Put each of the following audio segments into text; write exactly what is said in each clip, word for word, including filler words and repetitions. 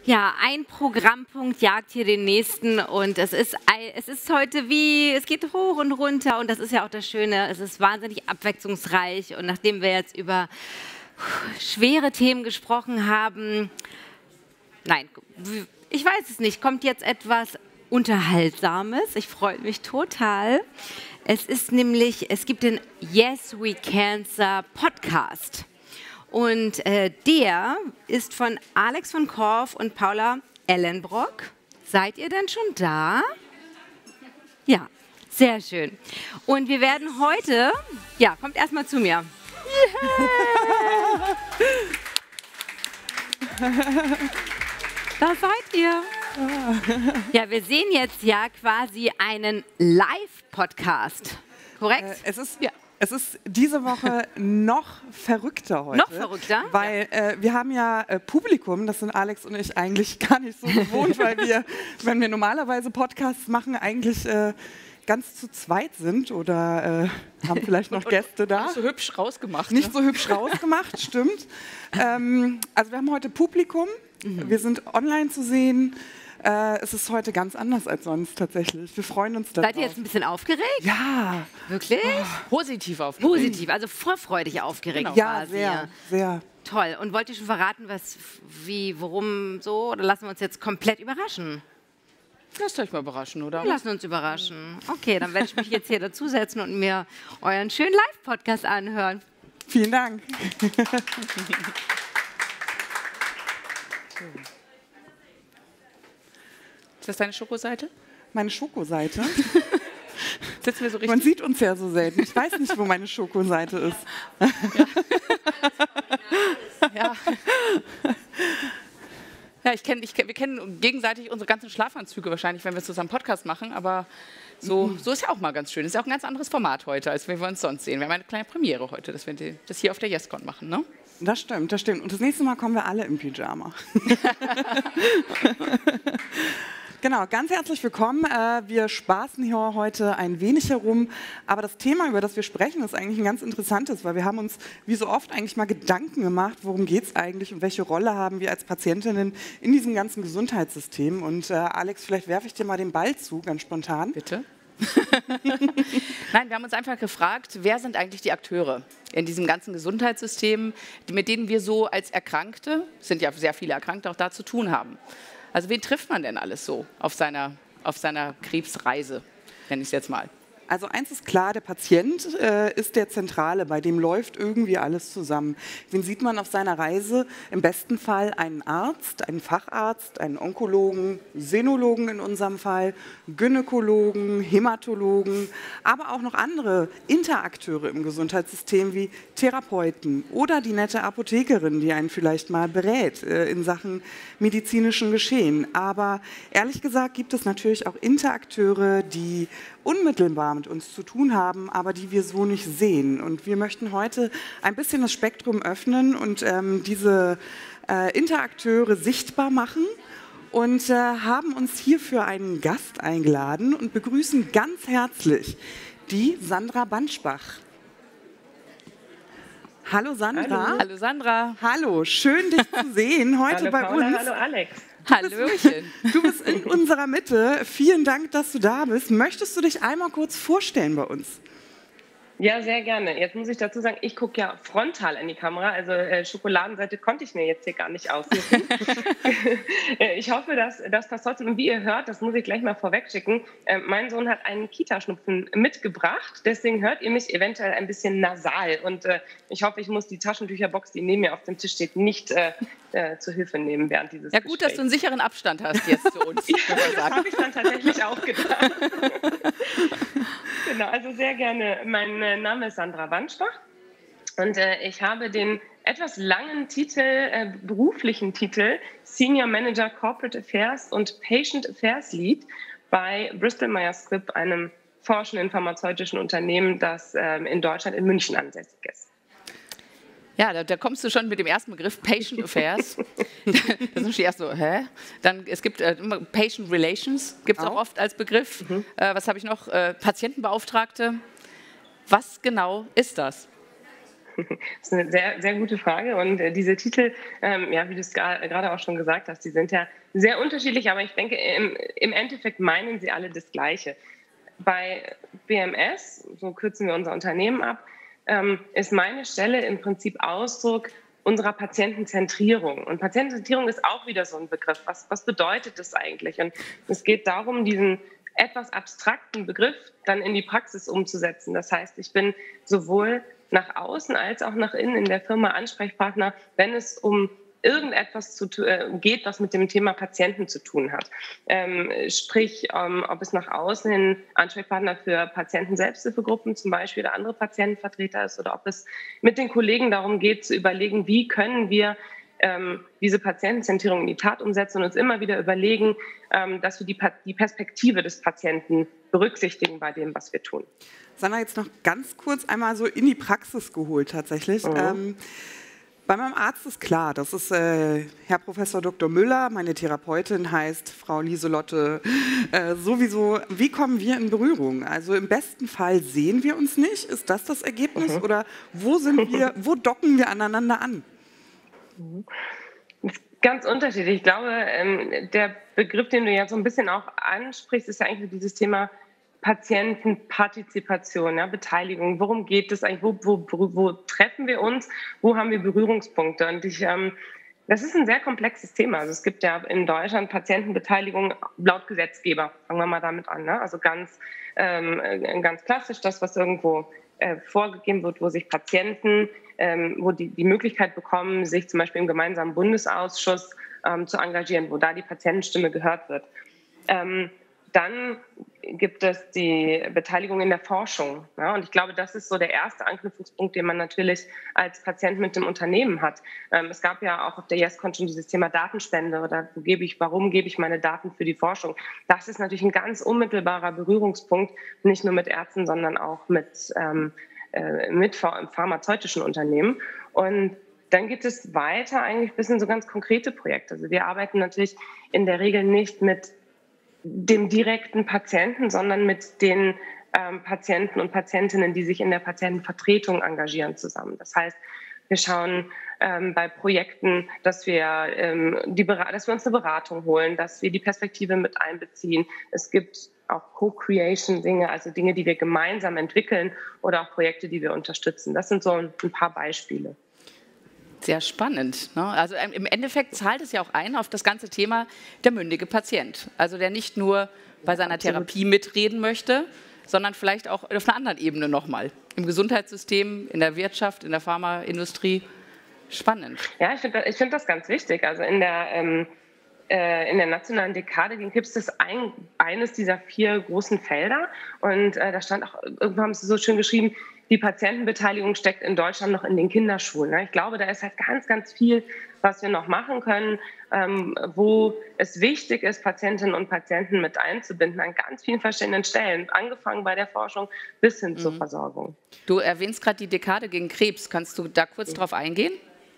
Ja, ein Programmpunkt jagt hier den nächsten und es ist, es ist heute wie, es geht hoch und runter und das ist ja auch das Schöne, es ist wahnsinnig abwechslungsreich und nachdem wir jetzt über schwere Themen gesprochen haben, nein, ich weiß es nicht, kommt jetzt etwas Unterhaltsames, ich freue mich total. Es ist nämlich, es gibt den Yes We Cancer Podcast. Und äh, der ist von Alex von Korff und Paula Ellenbrock. Seid ihr denn schon da? Ja, sehr schön. Und wir werden heute, ja, kommt erstmal zu mir. Yeah. Da seid ihr. Ja, wir sehen jetzt ja quasi einen Live-Podcast, korrekt? Äh, es ist, ja. Es ist diese Woche noch verrückter heute. Noch verrückter? Weil äh, wir haben ja äh, Publikum, das sind Alex und ich eigentlich gar nicht so gewohnt, weil wir, wenn wir normalerweise Podcasts machen, eigentlich äh, ganz zu zweit sind oder äh, haben vielleicht noch und, Gäste da. Nicht so hübsch rausgemacht. Nicht ne? so hübsch rausgemacht, stimmt. Ähm, also wir haben heute Publikum, mhm. wir sind online zu sehen. Äh, es ist heute ganz anders als sonst tatsächlich. Wir freuen uns darauf. Seid ihr jetzt ein bisschen aufgeregt? Ja. Wirklich? Oh, positiv aufgeregt. Positiv, also vorfreudig aufgeregt. Genau. Ja, sehr, sehr. Toll. Und wollt ihr schon verraten, was, wie, worum so? Oder lassen wir uns jetzt komplett überraschen? Lasst euch mal überraschen, oder? Wir lassen uns überraschen. Okay, dann werde ich mich jetzt hier dazusetzen und mir euren schönen Live-Podcast anhören. Vielen Dank. Ist das deine Schokoseite? Meine Schokoseite? Sitzen wir so richtig? Man sieht uns ja so selten. Ich weiß nicht, wo meine Schokoseite ist. Ja. ja. Ja, ich kenn, ich kenn, wir kennen gegenseitig unsere ganzen Schlafanzüge wahrscheinlich, wenn wir zusammen Podcast machen, aber so, mhm. so ist ja auch mal ganz schön. Das ist ja auch ein ganz anderes Format heute, als wenn wir uns sonst sehen. Wir haben eine kleine Premiere heute, dass wir das hier auf der YesCon machen, ne? Das stimmt, das stimmt. Und das nächste Mal kommen wir alle im Pyjama. Genau, ganz herzlich willkommen. Wir spaßen hier heute ein wenig herum, aber das Thema, über das wir sprechen, ist eigentlich ein ganz interessantes, weil wir haben uns wie so oft eigentlich mal Gedanken gemacht, worum geht es eigentlich und welche Rolle haben wir als Patientinnen in diesem ganzen Gesundheitssystem. Und äh, Alex, vielleicht werfe ich dir mal den Ball zu, ganz spontan. Bitte. Nein, wir haben uns einfach gefragt, wer sind eigentlich die Akteure in diesem ganzen Gesundheitssystem, mit denen wir so als Erkrankte, es sind ja sehr viele Erkrankte, auch da zu tun haben. Also wen trifft man denn alles so auf seiner, auf seiner Krebsreise, nenne ich es jetzt mal? Also eins ist klar, der Patient äh, ist der Zentrale, bei dem läuft irgendwie alles zusammen. Wen sieht man auf seiner Reise? Im besten Fall einen Arzt, einen Facharzt, einen Onkologen, Senologen in unserem Fall, Gynäkologen, Hämatologen, aber auch noch andere Interakteure im Gesundheitssystem wie Therapeuten oder die nette Apothekerin, die einen vielleicht mal berät äh, in Sachen medizinischen Geschehen. Aber ehrlich gesagt gibt es natürlich auch Interakteure, die unmittelbar mit uns zu tun haben, aber die wir so nicht sehen. Und wir möchten heute ein bisschen das Spektrum öffnen und ähm, diese äh, Interakteure sichtbar machen und äh, haben uns hierfür einen Gast eingeladen und begrüßen ganz herzlich die Sandra Banschbach. Hallo Sandra. Hallo, hallo Sandra. Hallo, schön dich zu sehen heute hallo, bei Paula, uns. Hallo Alex. Du Hallöchen. Bist, du bist in unserer Mitte. Vielen Dank, dass du da bist. Möchtest du dich einmal kurz vorstellen bei uns? Ja, sehr gerne. Jetzt muss ich dazu sagen, ich gucke ja frontal in die Kamera, also äh, Schokoladenseite konnte ich mir jetzt hier gar nicht aussuchen. Ich hoffe, dass das passt trotzdem. Und wie ihr hört, das muss ich gleich mal vorwegschicken, äh, mein Sohn hat einen Kita-Schnupfen mitgebracht, deswegen hört ihr mich eventuell ein bisschen nasal. Und äh, ich hoffe, ich muss die Taschentücherbox, die neben mir auf dem Tisch steht, nicht äh, äh, zur Hilfe nehmen während dieses Ja gut, Gesprächs. dass du einen sicheren Abstand hast jetzt zu uns. Ja, das habe ich dann tatsächlich auch gedacht. Genau, also sehr gerne. Mein äh, Name ist Sandra Banschbach und äh, ich habe den etwas langen Titel, äh, beruflichen Titel Senior Manager Corporate Affairs und Patient Affairs Lead bei Bristol Myers Squibb, einem forschenden pharmazeutischen Unternehmen, das äh, in Deutschland in München ansässig ist. Ja, da, da kommst du schon mit dem ersten Begriff Patient Affairs. Das ist erst so, hä? Dann, es gibt äh, Patient Relations, gibt es auch oft als Begriff. Mhm. Äh, was habe ich noch? Äh, Patientenbeauftragte. Was genau ist das? Das ist eine sehr, sehr gute Frage und äh, diese Titel, ähm, ja, wie du es gerade auch schon gesagt hast, die sind ja sehr unterschiedlich, aber ich denke, im, im Endeffekt meinen sie alle das Gleiche. Bei B M S, so kürzen wir unser Unternehmen ab, ähm, ist meine Stelle im Prinzip Ausdruck unserer Patientenzentrierung. Und Patientenzentrierung ist auch wieder so ein Begriff. Was, was bedeutet das eigentlich? Und es geht darum, diesen etwas abstrakten Begriff dann in die Praxis umzusetzen. Das heißt, ich bin sowohl nach außen als auch nach innen in der Firma Ansprechpartner, wenn es um irgendetwas zu, äh, geht, was mit dem Thema Patienten zu tun hat. Ähm, sprich, ähm, ob es nach außen hin Ansprechpartner für Patienten-Selbsthilfegruppen zum Beispiel oder andere Patientenvertreter ist oder ob es mit den Kollegen darum geht, zu überlegen, wie können wir ähm, diese Patientenzentrierung in die Tat umsetzen und uns immer wieder überlegen, ähm, dass wir die, die Perspektive des Patienten berücksichtigen bei dem, was wir tun. Sandra, jetzt noch ganz kurz einmal so in die Praxis geholt tatsächlich. Mhm. Ähm, Bei meinem Arzt ist klar, das ist äh, Herr Professor Doktor Müller, meine Therapeutin heißt Frau Lieselotte äh, sowieso. Wie kommen wir in Berührung? Also im besten Fall sehen wir uns nicht, ist das das Ergebnis? Mhm. Oder wo sind wir, wo docken wir aneinander an? Das ist ganz unterschiedlich. Ich glaube, ähm, der Begriff, den du ja so ein bisschen auch ansprichst, ist ja eigentlich dieses Thema Patientenpartizipation, ja, Beteiligung. Worum geht es eigentlich? Wo, wo, wo treffen wir uns? Wo haben wir Berührungspunkte? Und ich, ähm, das ist ein sehr komplexes Thema. Also es gibt ja in Deutschland Patientenbeteiligung laut Gesetzgeber. Fangen wir mal damit an. Ne? Also ganz, ähm, ganz klassisch das, was irgendwo äh, vorgegeben wird, wo sich Patienten, ähm, wo die die Möglichkeit bekommen, sich zum Beispiel im gemeinsamen Bundesausschuss ähm, zu engagieren, wo da die Patientenstimme gehört wird. Ähm, Dann gibt es die Beteiligung in der Forschung. Ja, und ich glaube, das ist so der erste Anknüpfungspunkt, den man natürlich als Patient mit dem Unternehmen hat. Ähm, es gab ja auch auf der YesCon schon dieses Thema Datenspende oder wo gebe ich, warum gebe ich meine Daten für die Forschung. Das ist natürlich ein ganz unmittelbarer Berührungspunkt, nicht nur mit Ärzten, sondern auch mit, ähm, äh, mit pharmazeutischen Unternehmen. Und dann gibt es weiter eigentlich bis in so ganz konkrete Projekte. Also wir arbeiten natürlich in der Regel nicht mit dem direkten Patienten, sondern mit den ähm, Patienten und Patientinnen, die sich in der Patientenvertretung engagieren, zusammen. Das heißt, wir schauen ähm, bei Projekten, dass wir, ähm, die, dass wir uns eine Beratung holen, dass wir die Perspektive mit einbeziehen. Es gibt auch Co-Creation-Dinge, also Dinge, die wir gemeinsam entwickeln oder auch Projekte, die wir unterstützen. Das sind so ein, ein paar Beispiele. Sehr spannend. Ne? Also im Endeffekt zahlt es ja auch ein auf das ganze Thema der mündige Patient. Also der nicht nur bei seiner Therapie mitreden möchte, sondern vielleicht auch auf einer anderen Ebene nochmal. Im Gesundheitssystem, in der Wirtschaft, in der Pharmaindustrie. Spannend. Ja, ich finde ich find das ganz wichtig. Also in der, ähm, äh, in der nationalen Dekade gegen Krebs ist das ein, eines dieser vier großen Felder. Und äh, da stand auch, irgendwann haben sie so schön geschrieben, die Patientenbeteiligung steckt in Deutschland noch in den Kinderschuhen. Ich glaube, da ist halt ganz, ganz viel, was wir noch machen können, ähm, wo es wichtig ist, Patientinnen und Patienten mit einzubinden an ganz vielen verschiedenen Stellen, angefangen bei der Forschung bis hin mhm. zur Versorgung. Du erwähnst gerade die Dekade gegen Krebs. Kannst du da kurz mhm. drauf eingehen?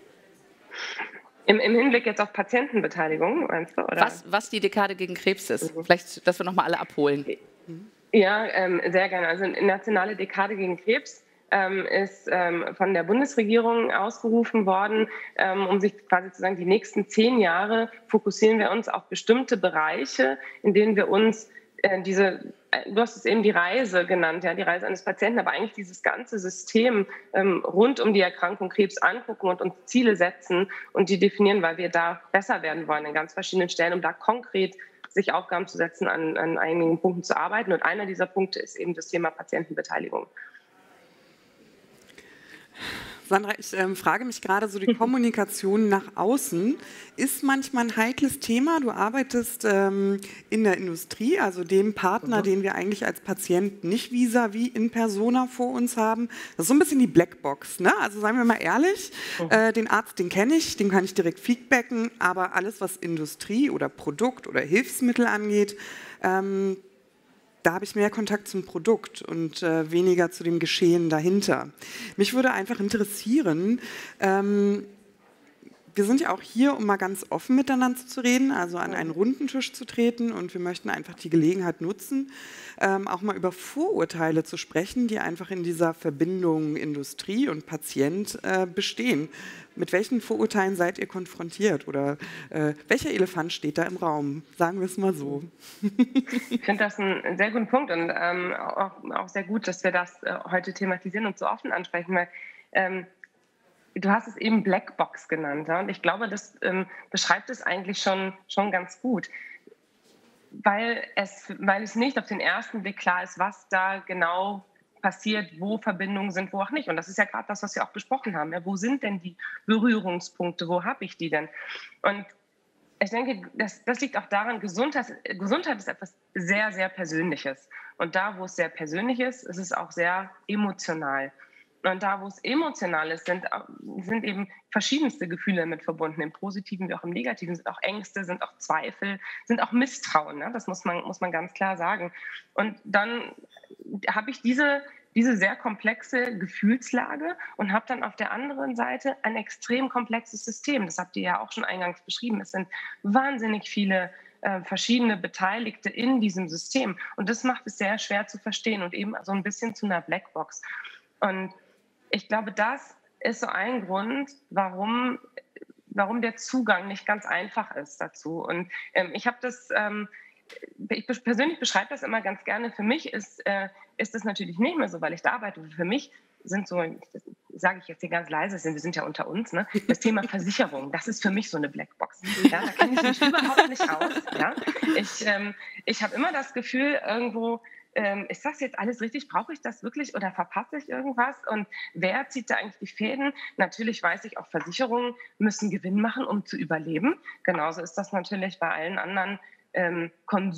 Im, Im Hinblick jetzt auf Patientenbeteiligung, meinst du? Oder? Was, was die Dekade gegen Krebs ist. Mhm. Vielleicht, dass wir noch mal alle abholen. Ja, ähm, sehr gerne. Also die nationale Dekade gegen Krebs ähm, ist ähm, von der Bundesregierung ausgerufen worden, ähm, um sich quasi zu sagen, die nächsten zehn Jahre fokussieren wir uns auf bestimmte Bereiche, in denen wir uns äh, diese, äh, du hast es eben die Reise genannt, ja, die Reise eines Patienten, aber eigentlich dieses ganze System ähm, rund um die Erkrankung Krebs angucken und uns Ziele setzen und die definieren, weil wir da besser werden wollen an ganz verschiedenen Stellen, um da konkret sich Aufgaben zu setzen, an, an einigen Punkten zu arbeiten. Und einer dieser Punkte ist eben das Thema Patientenbeteiligung. Sandra, ich ähm, frage mich gerade, so die Kommunikation nach außen ist manchmal ein heikles Thema. Du arbeitest ähm, in der Industrie, also dem Partner, mhm. den wir eigentlich als Patient nicht vis-à-vis in persona vor uns haben. Das ist so ein bisschen die Blackbox, ne? Also seien wir mal ehrlich, mhm. äh, den Arzt, den kenne ich, den kann ich direkt feedbacken, aber alles, was Industrie oder Produkt oder Hilfsmittel angeht, ähm, da habe ich mehr Kontakt zum Produkt und äh, weniger zu dem Geschehen dahinter. Mich würde einfach interessieren, ähm, wir sind ja auch hier, um mal ganz offen miteinander zu reden, also an einen runden Tisch zu treten, und wir möchten einfach die Gelegenheit nutzen, ähm, auch mal über Vorurteile zu sprechen, die einfach in dieser Verbindung Industrie und Patient äh, bestehen. Mit welchen Vorurteilen seid ihr konfrontiert, oder äh, welcher Elefant steht da im Raum? Sagen wir es mal so. Ich finde das einen sehr guten Punkt und ähm, auch, auch sehr gut, dass wir das äh, heute thematisieren und so offen ansprechen, weil ähm, du hast es eben Blackbox genannt, ja? Und ich glaube, das ähm, beschreibt es eigentlich schon, schon ganz gut, weil es, weil es nicht auf den ersten Blick klar ist, was da genau passiert, wo Verbindungen sind, wo auch nicht. Und das ist ja gerade das, was wir auch besprochen haben. Ja? Wo sind denn die Berührungspunkte? Wo habe ich die denn? Und ich denke, das, das liegt auch daran, Gesundheit, Gesundheit ist etwas sehr, sehr Persönliches. Und da, wo es sehr persönlich ist, ist es auch sehr emotional. Und da, wo es emotional ist, sind, sind eben verschiedenste Gefühle mit verbunden, im Positiven wie auch im Negativen, sind auch Ängste, sind auch Zweifel, sind auch Misstrauen. Ne? Das muss man, muss man ganz klar sagen. Und dann habe ich diese, diese sehr komplexe Gefühlslage und habe dann auf der anderen Seite ein extrem komplexes System. Das habt ihr ja auch schon eingangs beschrieben. Es sind wahnsinnig viele äh, verschiedene Beteiligte in diesem System. Und das macht es sehr schwer zu verstehen und eben so ein bisschen zu einer Blackbox. Und ich glaube, das ist so ein Grund, warum, warum der Zugang nicht ganz einfach ist dazu. Und ähm, ich habe das, ähm, ich persönlich beschreibe das immer ganz gerne. Für mich ist, äh, ist das natürlich nicht mehr so, weil ich da arbeite. Für mich sind so, das sage ich jetzt hier ganz leise, wir sind ja unter uns, ne? Das Thema Versicherung, das ist für mich so eine Blackbox. Ja, da kenne ich mich überhaupt nicht aus. Ja? Ich, ähm, ich habe immer das Gefühl, irgendwo, Ähm, ist das jetzt alles richtig? Brauche ich das wirklich oder verpasse ich irgendwas? Und wer zieht da eigentlich die Fäden? Natürlich weiß ich, auch Versicherungen müssen Gewinn machen, um zu überleben. Genauso ist das natürlich bei allen anderen ähm,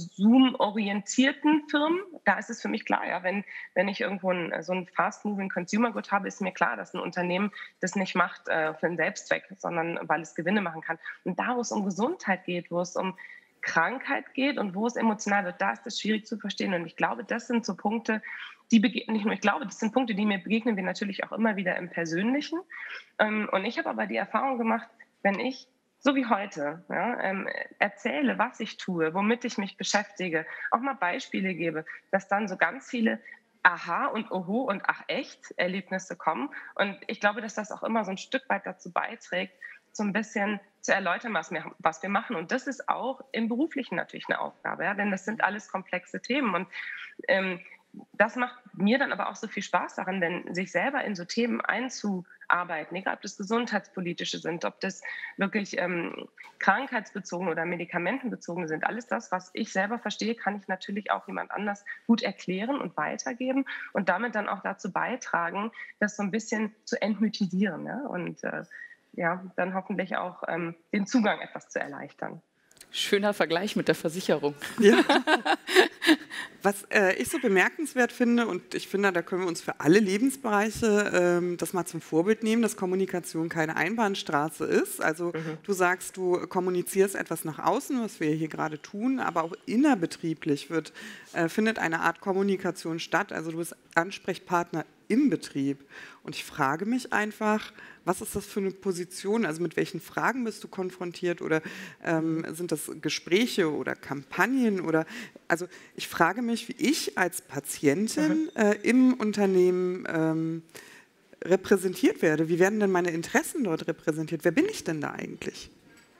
konsumorientierten Firmen. Da ist es für mich klar, ja, wenn, wenn ich irgendwo ein, so ein fast-moving Consumer Good habe, ist mir klar, dass ein Unternehmen das nicht macht äh, für einen Selbstzweck, sondern weil es Gewinne machen kann. Und da, wo es um Gesundheit geht, wo es um Krankheit geht und wo es emotional wird, da ist das schwierig zu verstehen. Und ich glaube, das sind so Punkte, die begegnen, nicht nur ich glaube, das sind Punkte, die mir begegnen wir natürlich auch immer wieder im Persönlichen. Und ich habe aber die Erfahrung gemacht, wenn ich, so wie heute, ja, ähm, erzähle, was ich tue, womit ich mich beschäftige, auch mal Beispiele gebe, dass dann so ganz viele Aha und Oho und Ach echt Erlebnisse kommen. Und ich glaube, dass das auch immer so ein Stück weit dazu beiträgt, so ein bisschen zu erläutern, was wir, was wir machen. Und das ist auch im Beruflichen natürlich eine Aufgabe, ja? Denn das sind alles komplexe Themen. Und ähm, das macht mir dann aber auch so viel Spaß daran, denn sich selber in so Themen einzuarbeiten, egal ob das gesundheitspolitische sind, ob das wirklich ähm, krankheitsbezogen oder medikamentenbezogen sind. Alles das, was ich selber verstehe, kann ich natürlich auch jemand anders gut erklären und weitergeben und damit dann auch dazu beitragen, das so ein bisschen zu entmythisieren, ja? Und äh, ja, dann hoffentlich auch ähm, den Zugang etwas zu erleichtern. Schöner Vergleich mit der Versicherung. Ja. Was äh, ich so bemerkenswert finde, und ich finde, da können wir uns für alle Lebensbereiche ähm, das mal zum Vorbild nehmen, dass Kommunikation keine Einbahnstraße ist. Also mhm. du sagst, du kommunizierst etwas nach außen, was wir hier gerade tun, aber auch innerbetrieblich wird, äh, findet eine Art Kommunikation statt. Also du bist Ansprechpartner im Betrieb. Und ich frage mich einfach, was ist das für eine Position? Also mit welchen Fragen bist du konfrontiert? Oder ähm, sind das Gespräche oder Kampagnen? Oder also ich frage mich, wie ich als Patientin äh, im Unternehmen ähm, repräsentiert werde. Wie werden denn meine Interessen dort repräsentiert? Wer bin ich denn da eigentlich?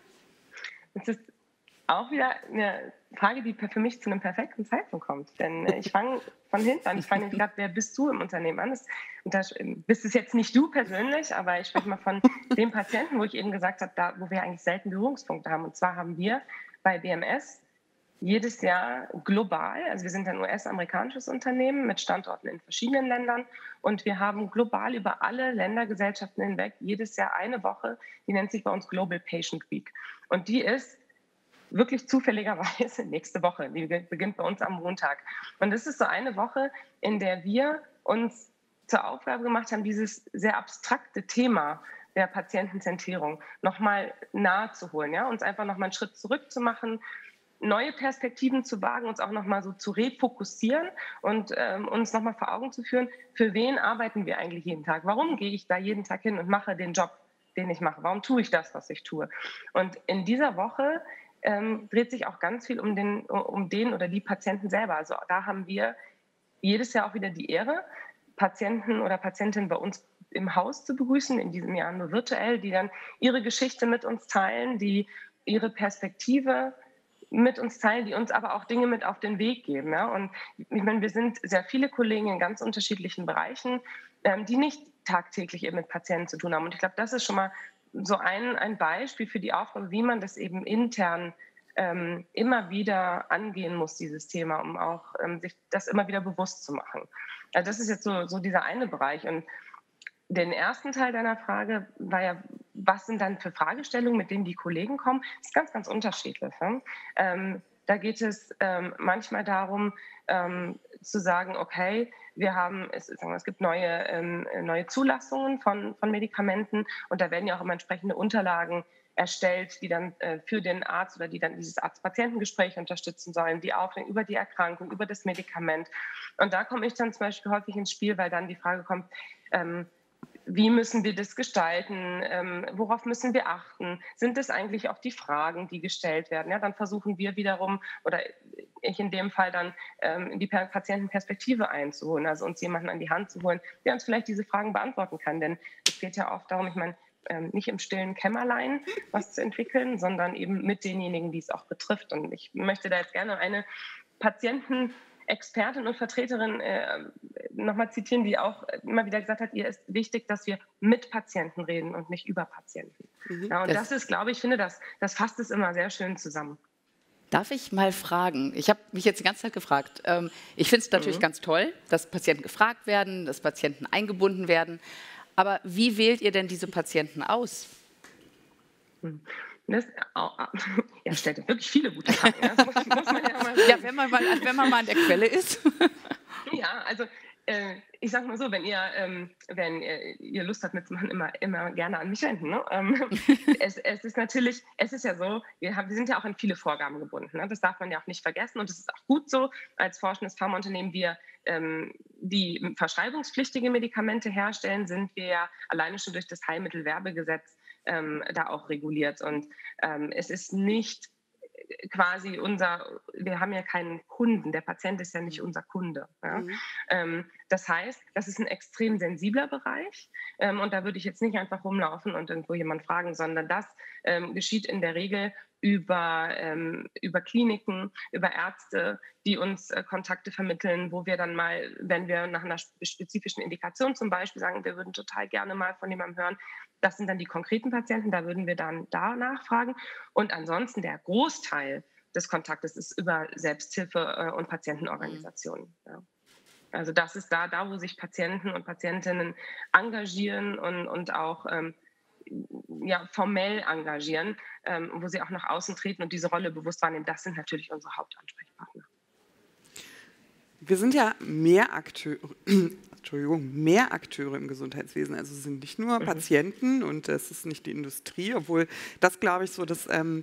Das ist auch wieder eine Frage, die für mich zu einem perfekten Zeitpunkt kommt. Denn ich fange von hinten an. Ich fange gerade, wer bist du im Unternehmen an? Das, und da bist es jetzt nicht du persönlich, aber ich spreche mal von dem Patienten, wo ich eben gesagt habe, da, wo wir eigentlich selten Berührungspunkte haben. Und zwar haben wir bei B M S jedes Jahr global, also wir sind ein U S-amerikanisches Unternehmen mit Standorten in verschiedenen Ländern und wir haben global über alle Ländergesellschaften hinweg jedes Jahr eine Woche, die nennt sich bei uns Global Patient Week. Und die ist wirklich zufälligerweise nächste Woche. Die beginnt bei uns am Montag. Und das ist so eine Woche, in der wir uns zur Aufgabe gemacht haben, dieses sehr abstrakte Thema der Patientenzentrierung nochmal nahe zu holen, ja? Uns einfach nochmal einen Schritt zurück zu machen, neue Perspektiven zu wagen, uns auch nochmal so zu refokussieren und ähm, uns nochmal vor Augen zu führen, für wen arbeiten wir eigentlich jeden Tag? Warum gehe ich da jeden Tag hin und mache den Job, den ich mache? Warum tue ich das, was ich tue? Und in dieser Woche ähm, dreht sich auch ganz viel um den, um den oder die Patienten selber. Also da haben wir jedes Jahr auch wieder die Ehre, Patienten oder Patientinnen bei uns im Haus zu begrüßen, in diesem Jahr nur virtuell, die dann ihre Geschichte mit uns teilen, die ihre Perspektive mit uns teilen, die uns aber auch Dinge mit auf den Weg geben. Ja? Und ich meine, wir sind sehr viele Kollegen in ganz unterschiedlichen Bereichen, ähm, die nicht tagtäglich eben mit Patienten zu tun haben. Und ich glaube, das ist schon mal so ein, ein Beispiel für die Aufgabe, wie man das eben intern ähm, immer wieder angehen muss, dieses Thema, um auch ähm, sich das immer wieder bewusst zu machen. Also das ist jetzt so, so dieser eine Bereich. Und den ersten Teil deiner Frage war ja, was sind dann für Fragestellungen, mit denen die Kollegen kommen? Das ist ganz, ganz unterschiedlich. Ne? Ähm, da geht es ähm, manchmal darum, ähm, zu sagen, okay, wir haben, es, sagen wir, es gibt neue, ähm, neue Zulassungen von, von Medikamenten und da werden ja auch immer entsprechende Unterlagen erstellt, die dann äh, für den Arzt oder die dann dieses Arzt-Patienten-Gespräch unterstützen sollen, die Aufklärung über die Erkrankung, über das Medikament. Und da komme ich dann zum Beispiel häufig ins Spiel, weil dann die Frage kommt, ähm, wie müssen wir das gestalten? Ähm, worauf müssen wir achten? Sind das eigentlich auch die Fragen, die gestellt werden? Ja, dann versuchen wir wiederum, oder ich in dem Fall dann, ähm, die Patientenperspektive einzuholen, also uns jemanden an die Hand zu holen, der uns vielleicht diese Fragen beantworten kann. Denn es geht ja oft darum, ich meine, ähm, nicht im stillen Kämmerlein was zu entwickeln, sondern eben mit denjenigen, die es auch betrifft. Und ich möchte da jetzt gerne eine Patienten Expertin und Vertreterin äh, nochmal zitieren, die auch immer wieder gesagt hat, ihr ist wichtig, dass wir mit Patienten reden und nicht über Patienten. Mhm. Ja, und das, das ist, glaube ich, finde, das, das fasst es immer sehr schön zusammen. Darf ich mal fragen? Ich habe mich jetzt die ganze Zeit gefragt. Ähm, ich finde es natürlich mhm. ganz toll, dass Patienten gefragt werden, dass Patienten eingebunden werden. Aber wie wählt ihr denn diese Patienten aus? Mhm. Das, ja, stellt wirklich viele gute Fragen. Das muss, muss man ja, mal ja, wenn man mal, wenn man mal an der Quelle ist. Ja, also äh, ich sage mal so, wenn ihr, ähm, wenn äh, ihr Lust habt mitzumachen, immer, immer gerne an mich wenden. Ne? Ähm, es, es ist natürlich, es ist ja so, wir, haben, wir sind ja auch an viele Vorgaben gebunden. Ne? Das darf man ja auch nicht vergessen und das ist auch gut so. Als forschendes Pharmaunternehmen, wir ähm, die verschreibungspflichtige Medikamente herstellen, sind wir ja alleine schon durch das Heilmittelwerbegesetz ähm, da auch reguliert. Und ähm, es ist nicht quasi unser, wir haben ja keinen Kunden, der Patient ist ja nicht unser Kunde. Ja? Mhm. Ähm, das heißt, das ist ein extrem sensibler Bereich ähm, und da würde ich jetzt nicht einfach rumlaufen und irgendwo jemanden fragen, sondern das ähm, geschieht in der Regel über, ähm, über Kliniken, über Ärzte, die uns äh, Kontakte vermitteln, wo wir dann mal, wenn wir nach einer spezifischen Indikation zum Beispiel sagen, wir würden total gerne mal von jemandem hören, das sind dann die konkreten Patienten, da würden wir dann da nachfragen. Und ansonsten der Großteil des Kontaktes ist über Selbsthilfe- äh, und Patientenorganisationen. Ja. Also das ist da, da, wo sich Patienten und Patientinnen engagieren und, und auch ähm, ja, formell engagieren, ähm, wo sie auch nach außen treten und diese Rolle bewusst wahrnehmen. Das sind natürlich unsere Hauptansprechpartner. Wir sind ja mehr Akteure, Entschuldigung, mehr Akteure im Gesundheitswesen. Also es sind nicht nur Patienten und es ist nicht die Industrie, obwohl das, glaube ich, so das... Ähm,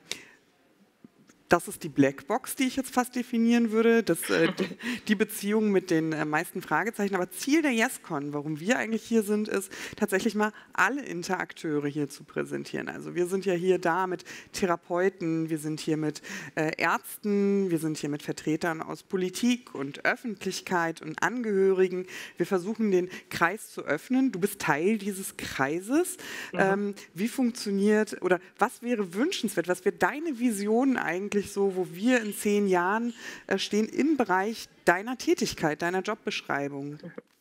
Das ist die Blackbox, die ich jetzt fast definieren würde, das, äh, die Beziehung mit den äh, meisten Fragezeichen. Aber Ziel der YesCon, warum wir eigentlich hier sind, ist tatsächlich mal alle Interakteure hier zu präsentieren. Also wir sind ja hier da mit Therapeuten, wir sind hier mit äh, Ärzten, wir sind hier mit Vertretern aus Politik und Öffentlichkeit und Angehörigen. Wir versuchen den Kreis zu öffnen. Du bist Teil dieses Kreises. Mhm. Ähm, wie funktioniert oder was wäre wünschenswert, was wäre deine Vision eigentlich so, wo wir in zehn Jahren äh, stehen im Bereich deiner Tätigkeit, deiner Jobbeschreibung?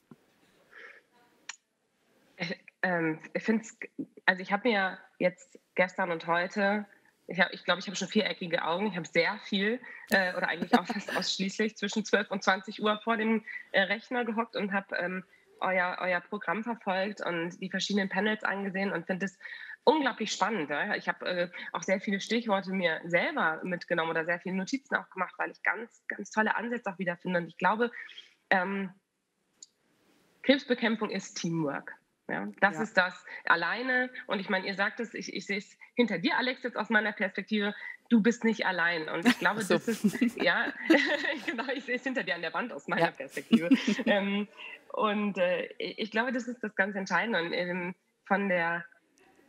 Ich, ähm, ich finde es, also ich habe mir jetzt gestern und heute, ich glaube, ich, glaub, ich habe schon viereckige Augen, ich habe sehr viel äh, oder eigentlich auch fast ausschließlich zwischen zwölf und zwanzig Uhr vor dem äh, Rechner gehockt und habe ähm, euer, euer Programm verfolgt und die verschiedenen Panels angesehen und finde es unglaublich spannend. Ja? Ich habe äh, auch sehr viele Stichworte mir selber mitgenommen oder sehr viele Notizen auch gemacht, weil ich ganz, ganz tolle Ansätze auch wiederfinde. Und ich glaube, ähm, Krebsbekämpfung ist Teamwork. Ja? Das ja. ist das alleine. Und ich meine, ihr sagt es, ich, ich sehe es hinter dir, Alex, jetzt aus meiner Perspektive. Du bist nicht allein. Und ich glaube, so. das ist, ja, genau, ich sehe es hinter dir an der Wand aus meiner ja. Perspektive. ähm, und äh, ich glaube, das ist das ganz Entscheidende. Und ähm, von der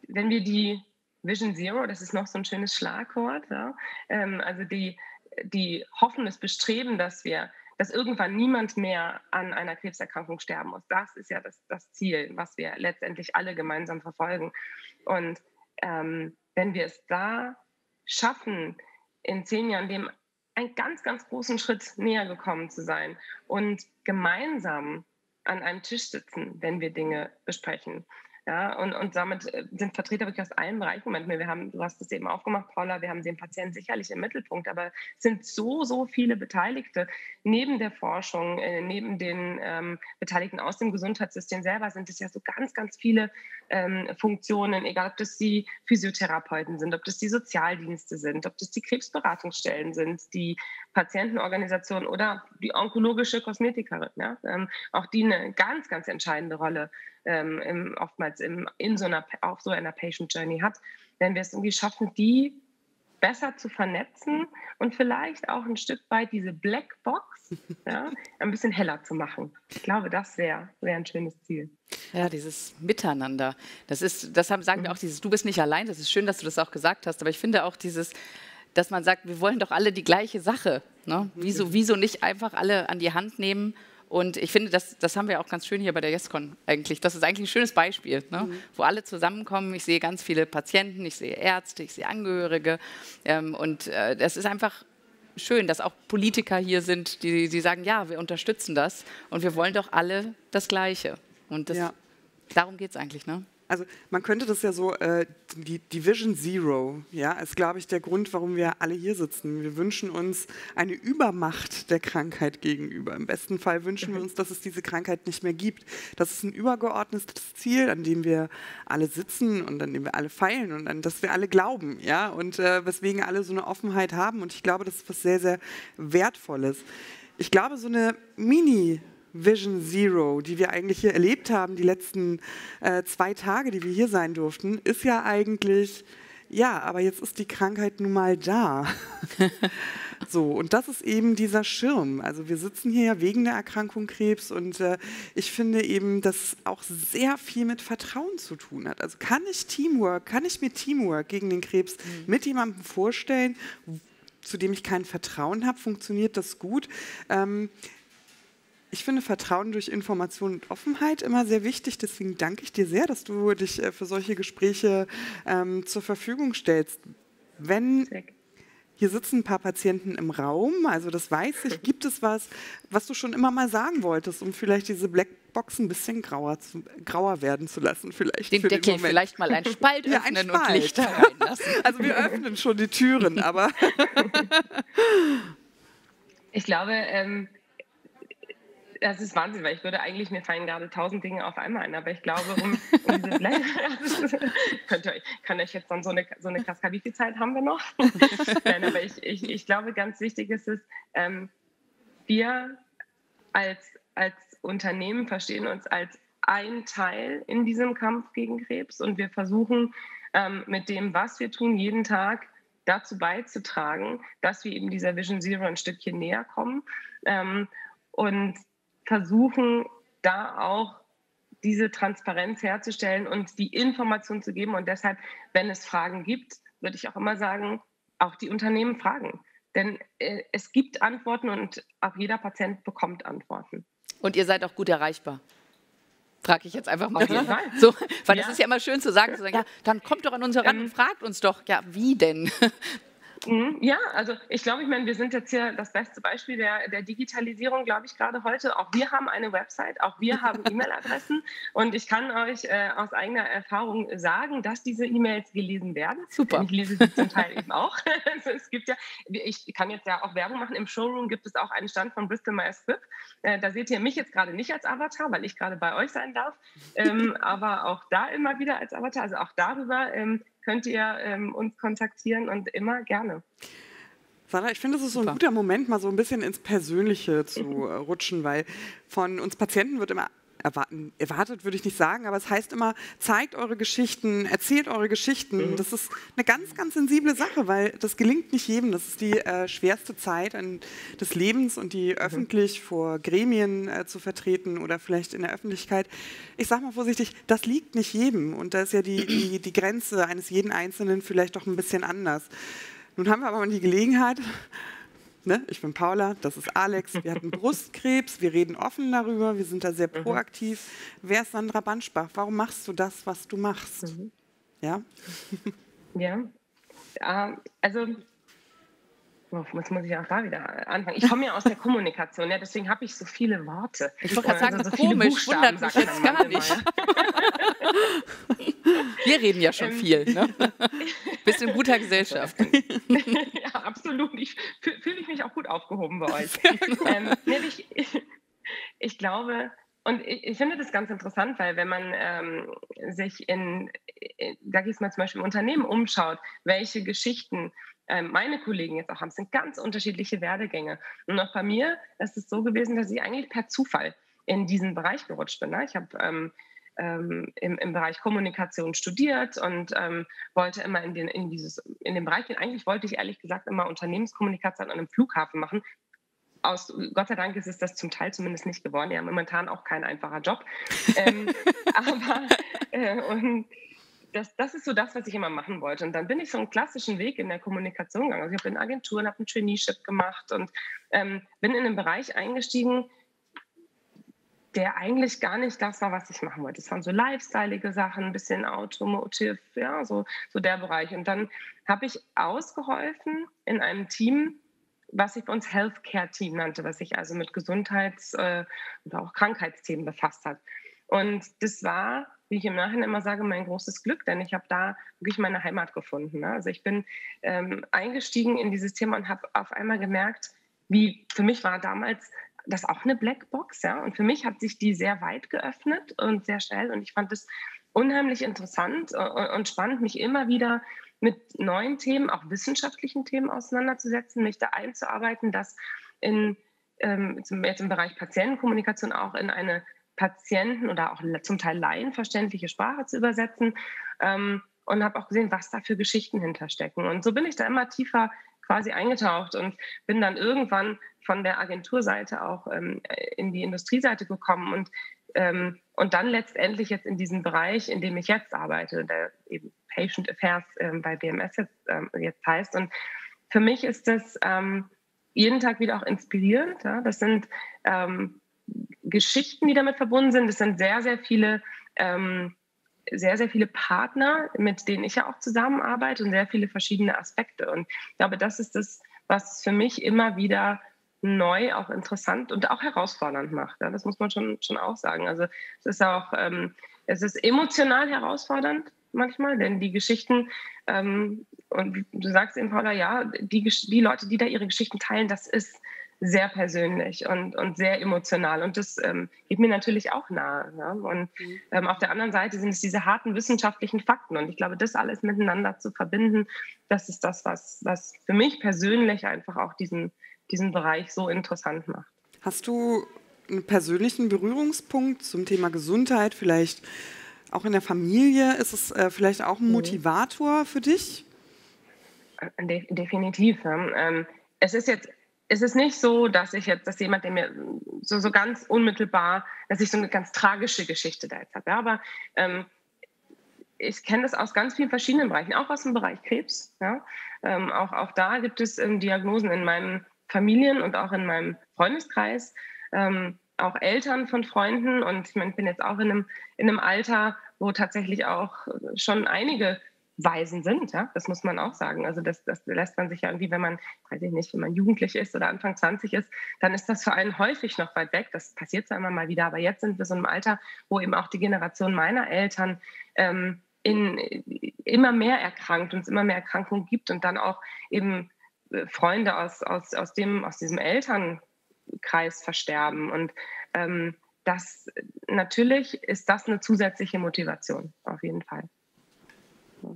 wenn wir die Vision Zero, das ist noch so ein schönes Schlagwort, ja, ähm, also die, die hoffen, das Bestreben, dass wir, dass irgendwann niemand mehr an einer Krebserkrankung sterben muss. Das ist ja das, das Ziel, was wir letztendlich alle gemeinsam verfolgen. Und ähm, wenn wir es da schaffen, in zehn Jahren dem einen ganz, ganz großen Schritt näher gekommen zu sein und gemeinsam an einem Tisch sitzen, wenn wir Dinge besprechen. Ja, und, und damit sind Vertreter wirklich aus allen Bereichen. Moment, wir haben, du hast es eben aufgemacht, Paula, wir haben den Patienten sicherlich im Mittelpunkt, aber es sind so, so viele Beteiligte. Neben der Forschung, äh, neben den ähm, Beteiligten aus dem Gesundheitssystem selber sind es ja so ganz, ganz viele ähm, Funktionen, egal ob das die Physiotherapeuten sind, ob das die Sozialdienste sind, ob das die Krebsberatungsstellen sind, die Patientenorganisation oder die onkologische Kosmetikerin. Ja? Ähm, auch die eine ganz, ganz entscheidende Rolle ähm, im, oftmals im, in so einer, auf so einer Patient Journey hat, wenn wir es irgendwie schaffen, die besser zu vernetzen und vielleicht auch ein Stück weit diese Blackbox ja, ein bisschen heller zu machen. Ich glaube, das wäre wär ein schönes Ziel. Ja, dieses Miteinander. Das ist, das haben, sagen wir auch, dieses Du bist nicht allein. Das ist schön, dass du das auch gesagt hast. Aber ich finde auch dieses, dass man sagt, wir wollen doch alle die gleiche Sache. Ne? Wieso, wieso nicht einfach alle an die Hand nehmen? Und ich finde, das, das haben wir auch ganz schön hier bei der YesCon eigentlich. Das ist eigentlich ein schönes Beispiel, ne? Mhm. Wo alle zusammenkommen. Ich sehe ganz viele Patienten, ich sehe Ärzte, ich sehe Angehörige. Ähm, und äh, das ist einfach schön, dass auch Politiker hier sind, die, die sagen, ja, wir unterstützen das und wir wollen doch alle das Gleiche. Und das, ja. darum geht es eigentlich, ne? Also man könnte das ja so, äh, die, die Vision Zero, ja, ist, glaube ich, der Grund, warum wir alle hier sitzen. Wir wünschen uns eine Übermacht der Krankheit gegenüber. Im besten Fall wünschen wir uns, dass es diese Krankheit nicht mehr gibt. Das ist ein übergeordnetes Ziel, an dem wir alle sitzen und an dem wir alle feilen und an das wir alle glauben, ja, und äh, weswegen alle so eine Offenheit haben. Und ich glaube, das ist was sehr, sehr Wertvolles. Ich glaube, so eine Mini- Vision Zero, die wir eigentlich hier erlebt haben, die letzten äh, zwei Tage, die wir hier sein durften, ist ja eigentlich, ja, aber jetzt ist die Krankheit nun mal da. So, und das ist eben dieser Schirm. Also wir sitzen hier ja wegen der Erkrankung Krebs und äh, ich finde eben, dass auch sehr viel mit Vertrauen zu tun hat. Also kann ich Teamwork, kann ich mir Teamwork gegen den Krebs mhm. mit jemandem vorstellen, zu dem ich kein Vertrauen habe? Funktioniert das gut? Ähm, Ich finde Vertrauen durch Information und Offenheit immer sehr wichtig. Deswegen danke ich dir sehr, dass du dich äh, für solche Gespräche ähm, zur Verfügung stellst. Wenn hier sitzen ein paar Patienten im Raum, also das weiß ich, gibt es was, was du schon immer mal sagen wolltest, um vielleicht diese Blackbox ein bisschen grauer, zu, grauer werden zu lassen? Vielleicht den für Deckel den vielleicht mal einen Spalt ja, öffnen ein Spalt. und Licht reinlassen. Also wir öffnen schon die Türen, aber... Ich glaube... Ähm Das ist Wahnsinn, weil ich würde eigentlich, mir fallen gerade tausend Dinge auf einmal ein, aber ich glaube, um, um diese Blech, könnt ihr euch, kann euch jetzt dann so eine, so eine Kaskade, wie viel Zeit haben wir noch? Nein, aber ich, ich, ich glaube, ganz wichtig ist es, ähm, wir als, als Unternehmen verstehen uns als ein Teil in diesem Kampf gegen Krebs und wir versuchen ähm, mit dem, was wir tun, jeden Tag dazu beizutragen, dass wir eben dieser Vision Zero ein Stückchen näher kommen ähm, und versuchen, da auch diese Transparenz herzustellen und die Information zu geben. Und deshalb, wenn es Fragen gibt, würde ich auch immer sagen, auch die Unternehmen fragen. Denn äh, es gibt Antworten und auch jeder Patient bekommt Antworten. Und ihr seid auch gut erreichbar. Frage ich jetzt einfach mal. Auf jeden Fall. So, weil ja. das ist ja immer schön zu sagen, zu sagen, ja, dann kommt doch an uns heran ähm, und fragt uns doch, ja, wie denn? Ja, also ich glaube, ich meine, wir sind jetzt hier das beste Beispiel der, der Digitalisierung, glaube ich, gerade heute. Auch wir haben eine Website, auch wir haben E-Mail-Adressen und ich kann euch äh, aus eigener Erfahrung sagen, dass diese E-Mails gelesen werden. Super. Ich lese sie zum Teil eben auch. Es gibt ja, ich kann jetzt ja auch Werbung machen. Im Showroom gibt es auch einen Stand von Bristol Myers Squibb. Äh, da seht ihr mich jetzt gerade nicht als Avatar, weil ich gerade bei euch sein darf, ähm, aber auch da immer wieder als Avatar. Also auch darüber ähm, könnt ihr ähm, uns kontaktieren und immer gerne. Sarah, ich finde, es ist so ein guter Moment, mal so ein bisschen ins Persönliche zu äh, rutschen, weil von uns Patienten wird immer erwarten, erwartet würde ich nicht sagen, aber es heißt immer, zeigt eure Geschichten, erzählt eure Geschichten. Mhm. Das ist eine ganz, ganz sensible Sache, weil das gelingt nicht jedem. Das ist die äh, schwerste Zeit an, des Lebens und die mhm. öffentlich vor Gremien äh, zu vertreten oder vielleicht in der Öffentlichkeit. Ich sage mal vorsichtig, das liegt nicht jedem und da ist ja die, die, die Grenze eines jeden Einzelnen vielleicht doch ein bisschen anders. Nun haben wir aber mal die Gelegenheit, ne, ich bin Paula, das ist Alex, wir hatten Brustkrebs, wir reden offen darüber, wir sind da sehr proaktiv. Mhm. Wer ist Sandra Banschbach? Warum machst du das, was du machst? Mhm. Ja? Ja, äh, also jetzt muss ich auch da wieder anfangen. Ich komme ja aus der Kommunikation, ja, deswegen habe ich so viele Worte. Ich wollte gerade sagen, also so komisch, wundert mich jetzt gar nicht. Wir reden ja schon ähm, viel, ne? Bist in guter Gesellschaft. Ja, absolut. Ich fühle ich mich auch gut aufgehoben bei euch. ähm, ich, ich glaube, und ich, ich finde das ganz interessant, weil wenn man ähm, sich in, in da geht es mal zum Beispiel im Unternehmen umschaut, welche Geschichten meine Kollegen jetzt auch haben, es sind ganz unterschiedliche Werdegänge. Und auch bei mir ist es so gewesen, dass ich eigentlich per Zufall in diesen Bereich gerutscht bin. Ne? Ich habe ähm, ähm, im, im Bereich Kommunikation studiert und ähm, wollte immer in den, in, dieses, in den Bereich gehen. Eigentlich wollte ich ehrlich gesagt immer Unternehmenskommunikation an einem Flughafen machen. Aus, Gott sei Dank ist es das zum Teil zumindest nicht geworden. Ja, momentan auch kein einfacher Job. ähm, aber äh, und Das, das ist so das, was ich immer machen wollte. Und dann bin ich so einen klassischen Weg in der Kommunikation gegangen. Also ich habe in Agenturen, habe ein Traineeship gemacht und ähm, bin in einen Bereich eingestiegen, der eigentlich gar nicht das war, was ich machen wollte. Es waren so lifestyleige Sachen, ein bisschen Automotive, ja, so, so der Bereich. Und dann habe ich ausgeholfen in einem Team, was sich bei uns Healthcare-Team nannte, was sich also mit Gesundheits- äh, und auch Krankheitsthemen befasst hat. Und das war, wie ich im Nachhinein immer sage, mein großes Glück, denn ich habe da wirklich meine Heimat gefunden. Ne? Also ich bin ähm, eingestiegen in dieses Thema und habe auf einmal gemerkt, wie für mich war damals das auch eine Blackbox. Ja? Und für mich hat sich die sehr weit geöffnet und sehr schnell. Und ich fand es unheimlich interessant und spannend, mich immer wieder mit neuen Themen, auch wissenschaftlichen Themen auseinanderzusetzen, mich da einzuarbeiten, das in, ähm, jetzt im Bereich Patientenkommunikation auch in eine Patienten oder auch zum Teil laienverständliche Sprache zu übersetzen ähm, und habe auch gesehen, was da für Geschichten hinterstecken. Und so bin ich da immer tiefer quasi eingetaucht und bin dann irgendwann von der Agenturseite auch ähm, in die Industrieseite gekommen und, ähm, und dann letztendlich jetzt in diesen Bereich, in dem ich jetzt arbeite, der eben Patient Affairs ähm, bei B M S jetzt, ähm, jetzt heißt. Und für mich ist das ähm, jeden Tag wieder auch inspirierend. Ja? Das sind ähm, Geschichten, die damit verbunden sind. Es sind sehr, sehr viele, ähm, sehr, sehr viele Partner, mit denen ich ja auch zusammenarbeite und sehr viele verschiedene Aspekte. Und ich glaube, das ist das, was für mich immer wieder neu, auch interessant und auch herausfordernd macht. Ja, das muss man schon, schon auch sagen. Also es ist auch, ähm, es ist emotional herausfordernd manchmal, denn die Geschichten, ähm, und du sagst eben, Paula, ja, die, die Leute, die da ihre Geschichten teilen, das ist sehr persönlich und, und sehr emotional. Und das ähm, geht mir natürlich auch nahe. Ja? Und ähm, auf der anderen Seite sind es diese harten wissenschaftlichen Fakten. Und ich glaube, das alles miteinander zu verbinden, das ist das, was, was für mich persönlich einfach auch diesen, diesen Bereich so interessant macht. Hast du einen persönlichen Berührungspunkt zum Thema Gesundheit? Vielleicht auch in der Familie? Ist es äh, vielleicht auch ein Motivator für dich? De- definitiv. Ja. Ähm, es ist jetzt Es ist nicht so, dass ich jetzt, dass jemand, der mir so, so ganz unmittelbar, dass ich so eine ganz tragische Geschichte da jetzt habe. Ja, aber ähm, ich kenne das aus ganz vielen verschiedenen Bereichen, auch aus dem Bereich Krebs. Ja. Ähm, auch, auch da gibt es ähm, Diagnosen in meinen Familien und auch in meinem Freundeskreis, ähm, auch Eltern von Freunden. Und ich meine, ich bin jetzt auch in einem, in einem Alter, wo tatsächlich auch schon einige Waisen sind, ja, das muss man auch sagen. Also das, das lässt man sich ja irgendwie, wenn man, weiß ich nicht, wenn man jugendlich ist oder Anfang zwanzig ist, dann ist das für einen häufig noch weit weg. Das passiert zwar immer mal wieder, aber jetzt sind wir so in einem Alter, wo eben auch die Generation meiner Eltern ähm, in, immer mehr erkrankt und es immer mehr Erkrankungen gibt und dann auch eben Freunde aus, aus, aus, dem, aus diesem Elternkreis versterben. Und ähm, das natürlich ist das eine zusätzliche Motivation, auf jeden Fall.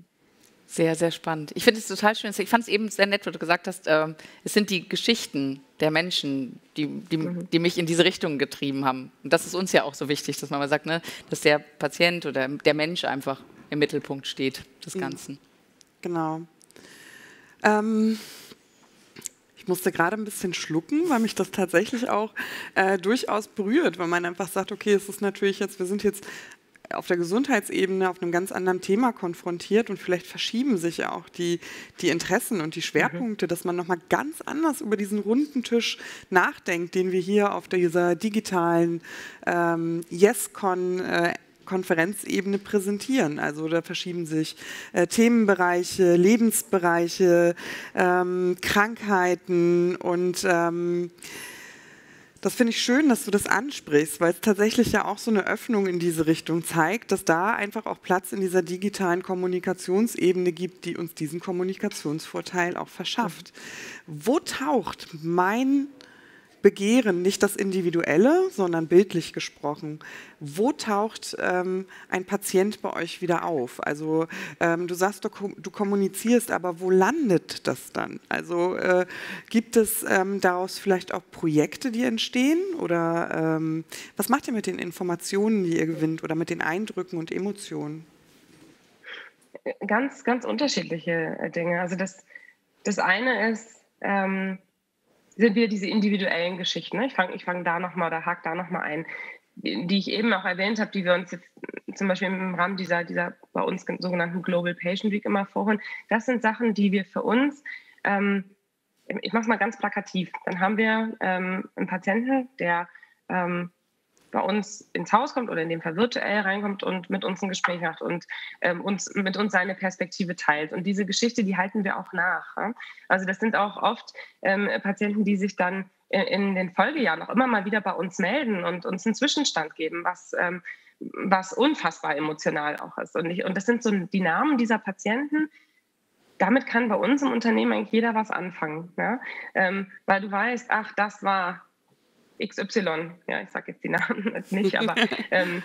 Sehr, sehr spannend. Ich finde es total schön. Ich fand es eben sehr nett, wo du gesagt hast, äh, es sind die Geschichten, der Menschen, die, die, die mich in diese Richtung getrieben haben. Und das ist uns ja auch so wichtig, dass man mal sagt, ne, dass der Patient oder der Mensch einfach im Mittelpunkt steht des Ganzen. Genau. Ähm, ich musste gerade ein bisschen schlucken, weil mich das tatsächlich auch äh, durchaus berührt, weil man einfach sagt, okay, es ist natürlich jetzt, wir sind jetzt auf der Gesundheitsebene auf einem ganz anderen Thema konfrontiert und vielleicht verschieben sich ja auch die, die Interessen und die Schwerpunkte, dass man nochmal ganz anders über diesen runden Tisch nachdenkt, den wir hier auf dieser digitalen ähm, YesCon äh, Konferenzebene präsentieren. Also da verschieben sich äh, Themenbereiche, Lebensbereiche, ähm, Krankheiten und ähm, das finde ich schön, dass du das ansprichst, weil es tatsächlich ja auch so eine Öffnung in diese Richtung zeigt, dass da einfach auch Platz in dieser digitalen Kommunikationsebene gibt, die uns diesen Kommunikationsvorteil auch verschafft. Wo taucht mein Begehren, nicht das Individuelle, sondern bildlich gesprochen, wo taucht ähm, ein Patient bei euch wieder auf? Also ähm, du sagst, du, du kommunizierst, aber wo landet das dann? Also äh, gibt es ähm, daraus vielleicht auch Projekte, die entstehen? Oder ähm, was macht ihr mit den Informationen, die ihr gewinnt oder mit den Eindrücken und Emotionen? Ganz, ganz unterschiedliche Dinge. Also das, das eine ist, ähm, sind wieder diese individuellen Geschichten. Ne? Ich fange ich fang da nochmal oder hake da nochmal ein, die, die ich eben auch erwähnt habe, die wir uns jetzt zum Beispiel im Rahmen dieser, dieser bei uns sogenannten Global Patient Week immer vorholen. Das sind Sachen, die wir für uns, ähm, ich mache es mal ganz plakativ, dann haben wir ähm, einen Patienten, der ähm, bei uns ins Haus kommt oder in dem Fall virtuell reinkommt und mit uns ein Gespräch macht und ähm, uns, mit uns seine Perspektive teilt. Und diese Geschichte, die halten wir auch nach. Ja? Also das sind auch oft ähm, Patienten, die sich dann in, in den Folgejahren auch immer mal wieder bei uns melden und uns einen Zwischenstand geben, was, ähm, was unfassbar emotional auch ist. Und, ich, und das sind so die Namen dieser Patienten. Damit kann bei uns im Unternehmen eigentlich jeder was anfangen. Ja? Ähm, weil du weißt, ach, das war X Y, ja, ich sage jetzt die Namen jetzt nicht, aber ähm,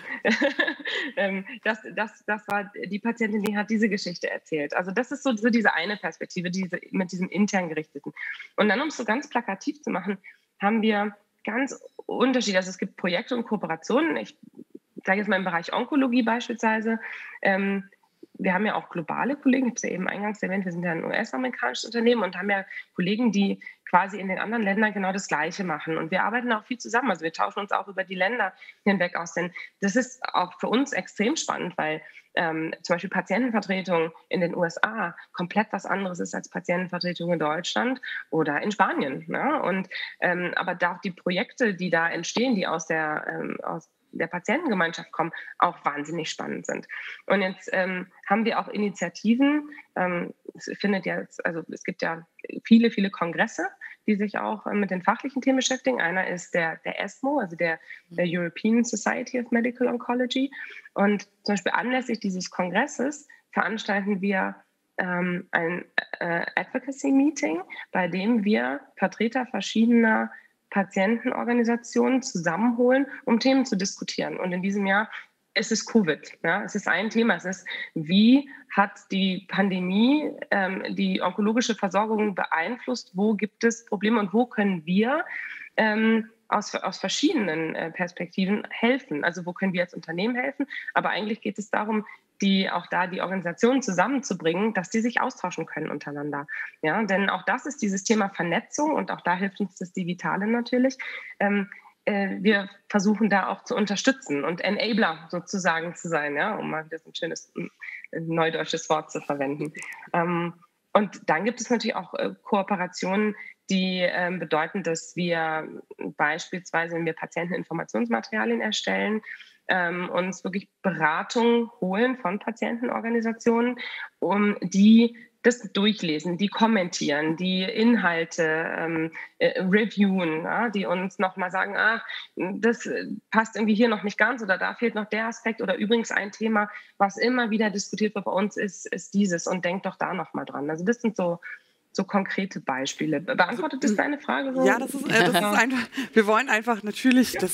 ähm, das, das, das war die Patientin, die hat diese Geschichte erzählt. Also das ist so, so diese eine Perspektive, diese, mit diesem intern gerichteten. Und dann, um es so ganz plakativ zu machen, haben wir ganz Unterschiede. Also es gibt Projekte und Kooperationen. Ich sage jetzt mal im Bereich Onkologie beispielsweise. Ähm, wir haben ja auch globale Kollegen, ich habe es ja eben eingangs erwähnt, wir sind ja ein U S-amerikanisches Unternehmen und haben ja Kollegen, die quasi in den anderen Ländern genau das Gleiche machen. Und wir arbeiten auch viel zusammen, also wir tauschen uns auch über die Länder hinweg aus. Denn das ist auch für uns extrem spannend, weil ähm, zum Beispiel Patientenvertretung in den U S A komplett was anderes ist als Patientenvertretung in Deutschland oder in Spanien. Ne? Und, ähm, aber da auch die Projekte, die da entstehen, die aus der, ähm, aus der Patientengemeinschaft kommen, auch wahnsinnig spannend sind. Und jetzt ähm, haben wir auch Initiativen. Ähm, es findet ja, also es gibt ja viele, viele Kongresse, die sich auch äh, mit den fachlichen Themen beschäftigen. Einer ist der, der ESMO, also der, der European Society of Medical Oncology. Und zum Beispiel anlässlich dieses Kongresses veranstalten wir ähm, ein äh, Advocacy-Meeting, bei dem wir Vertreter verschiedener Patientenorganisationen zusammenholen, um Themen zu diskutieren. Und in diesem Jahr ist es Covid. Ja? Es ist ein Thema. Es ist, wie hat die Pandemie ähm, die onkologische Versorgung beeinflusst? Wo gibt es Probleme und wo können wir ähm, aus, aus verschiedenen äh, Perspektiven helfen? Also wo können wir als Unternehmen helfen? Aber eigentlich geht es darum, die auch da die Organisationen zusammenzubringen, dass die sich austauschen können untereinander. Ja, denn auch das ist dieses Thema Vernetzung und auch da hilft uns das Digitale natürlich. Ähm, äh, wir versuchen da auch zu unterstützen und Enabler sozusagen zu sein, ja, um mal das ein schönes äh, neudeutsches Wort zu verwenden. Ähm, und dann gibt es natürlich auch äh, Kooperationen, die äh, bedeuten, dass wir beispielsweise, wenn wir Patienteninformationsmaterialien erstellen, Ähm, uns wirklich Beratung holen von Patientenorganisationen, um die das durchlesen, die kommentieren, die Inhalte ähm, äh, reviewen, ja, die uns nochmal sagen, ach, das passt irgendwie hier noch nicht ganz oder da fehlt noch der Aspekt oder übrigens ein Thema, was immer wieder diskutiert wird bei uns, ist, ist dieses und denkt doch da nochmal dran. Also das sind so So konkrete Beispiele. Beantwortet das deine Frage so? Ja, das ist, äh, das ist einfach, wir wollen einfach natürlich das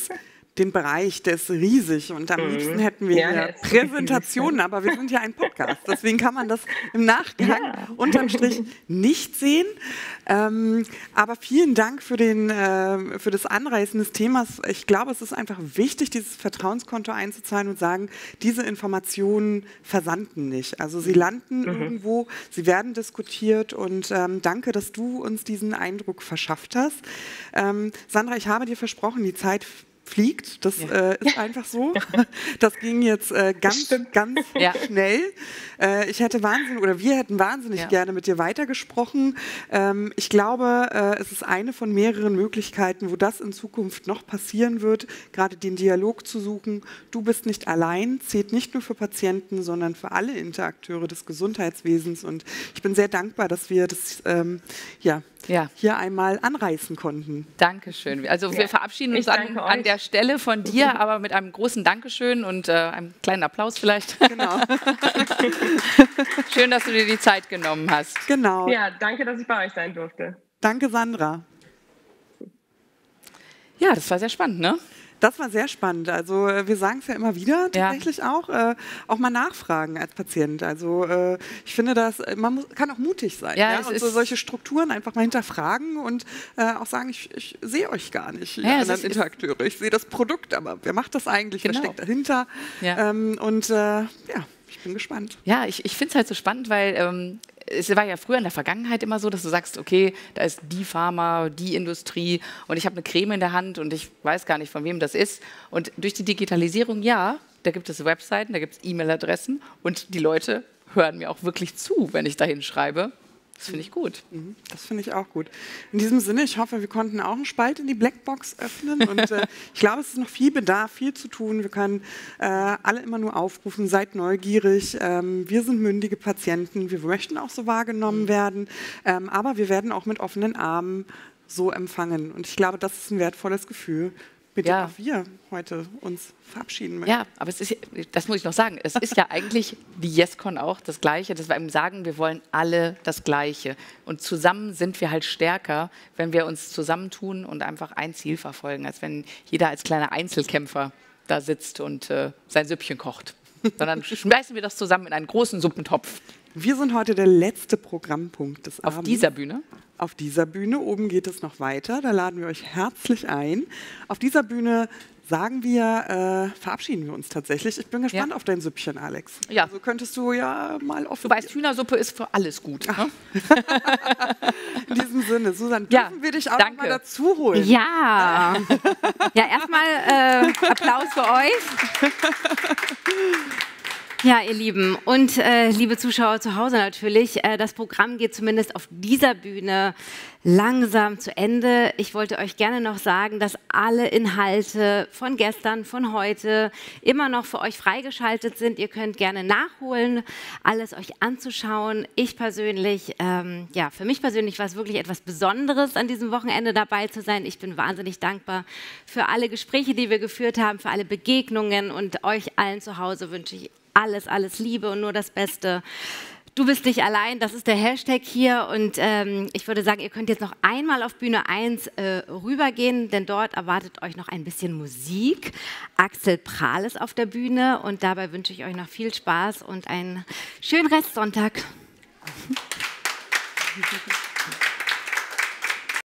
den Bereich, der ist riesig und am Mhm. liebsten hätten wir Ja, hier der ist wirklich Präsentationen, aber wir sind ja ein Podcast, deswegen kann man das im Nachgang Ja. unterm Strich nicht sehen. Ähm, aber vielen Dank für, den, äh, für das Anreißen des Themas. Ich glaube, es ist einfach wichtig, dieses Vertrauenskonto einzuzahlen und sagen, diese Informationen versanden nicht. Also sie landen irgendwo, sie werden diskutiert und ähm, danke, dass du uns diesen Eindruck verschafft hast. Ähm, Sandra, ich habe dir versprochen, die Zeit fliegt. Das Ja. äh, ist einfach so. Das ging jetzt äh, ganz, ganz Ja. schnell. Äh, ich hätte wahnsinnig, oder wir hätten wahnsinnig Ja. gerne mit dir weitergesprochen. Ähm, ich glaube, äh, es ist eine von mehreren Möglichkeiten, wo das in Zukunft noch passieren wird, gerade den Dialog zu suchen. Du bist nicht allein, zählt nicht nur für Patienten, sondern für alle Interakteure des Gesundheitswesens. Und ich bin sehr dankbar, dass wir das ähm, ja, Ja. hier einmal anreißen konnten. Dankeschön. Also wir Ja, verabschieden uns ich an, danke an euch. der Stelle von dir, aber mit einem großen Dankeschön und äh, einem kleinen Applaus vielleicht. Genau. Schön, dass du dir die Zeit genommen hast. Genau. Ja, danke, dass ich bei euch sein durfte. Danke, Sandra. Ja, das war sehr spannend, ne? Das war sehr spannend. Also äh, wir sagen es ja immer wieder, Ja. tatsächlich auch, äh, auch mal nachfragen als Patient. Also äh, ich finde, das, man muss, kann auch mutig sein. Ja, Ja, es und so ist- solche Strukturen einfach mal hinterfragen und äh, auch sagen, ich, ich sehe euch gar nicht, ihr Ja, es anderen ist- Interakteure. Ich sehe das Produkt, aber wer macht das eigentlich? Genau. Wer steckt dahinter? Ja. Ähm, und äh, ja, ich bin gespannt. Ja, ich, ich finde es halt so spannend, weil ähm, es war ja früher in der Vergangenheit immer so, dass du sagst, okay, da ist die Pharma, die Industrie und ich habe eine Creme in der Hand und ich weiß gar nicht, von wem das ist. Und durch die Digitalisierung, ja, da gibt es Webseiten, da gibt es E-Mail-Adressen und die Leute hören mir auch wirklich zu, wenn ich dahin schreibe. Das finde ich gut. Mhm, das finde ich auch gut. In diesem Sinne, ich hoffe, wir konnten auch einen Spalt in die Blackbox öffnen. Und äh, ich glaube, es ist noch viel Bedarf, viel zu tun. Wir können äh, alle immer nur aufrufen, seid neugierig. Ähm, wir sind mündige Patienten. Wir möchten auch so wahrgenommen werden. Ähm, aber wir werden auch mit offenen Armen so empfangen. Und ich glaube, das ist ein wertvolles Gefühl, mit dem Ja. auch wir heute uns verabschieden möchten. Ja, aber es ist, das muss ich noch sagen, es ist ja eigentlich wie YesCon auch das Gleiche, dass wir eben sagen, wir wollen alle das Gleiche. Und zusammen sind wir halt stärker, wenn wir uns zusammentun und einfach ein Ziel verfolgen, als wenn jeder als kleiner Einzelkämpfer da sitzt und äh, sein Süppchen kocht. Sondern schmeißen wir das zusammen in einen großen Suppentopf. Wir sind heute der letzte Programmpunkt des Auf Abends. dieser Bühne. Auf dieser Bühne, oben geht es noch weiter, da laden wir euch herzlich ein. Auf dieser Bühne sagen wir, äh, verabschieden wir uns tatsächlich. Ich bin gespannt Ja. auf dein Süppchen, Alex. Ja. Also könntest du ja mal offen. Du weißt, Hühnersuppe ist für alles gut. Ne? In diesem Sinne, Susanne, Ja, dürfen wir dich auch danke. noch mal dazu holen? Ja, ja erstmal äh, Applaus für euch. Ja, ihr Lieben und äh, liebe Zuschauer zu Hause natürlich, äh, das Programm geht zumindest auf dieser Bühne langsam zu Ende. Ich wollte euch gerne noch sagen, dass alle Inhalte von gestern, von heute immer noch für euch freigeschaltet sind. Ihr könnt gerne nachholen, alles euch anzuschauen. Ich persönlich, ähm, ja, für mich persönlich war es wirklich etwas Besonderes, an diesem Wochenende dabei zu sein. Ich bin wahnsinnig dankbar für alle Gespräche, die wir geführt haben, für alle Begegnungen und euch allen zu Hause wünsche ich alles, alles Liebe und nur das Beste. Du bist nicht allein, das ist der Hashtag hier und ähm, ich würde sagen, ihr könnt jetzt noch einmal auf Bühne eins äh, rübergehen, denn dort erwartet euch noch ein bisschen Musik. Axel Prahl ist auf der Bühne und dabei wünsche ich euch noch viel Spaß und einen schönen Restsonntag.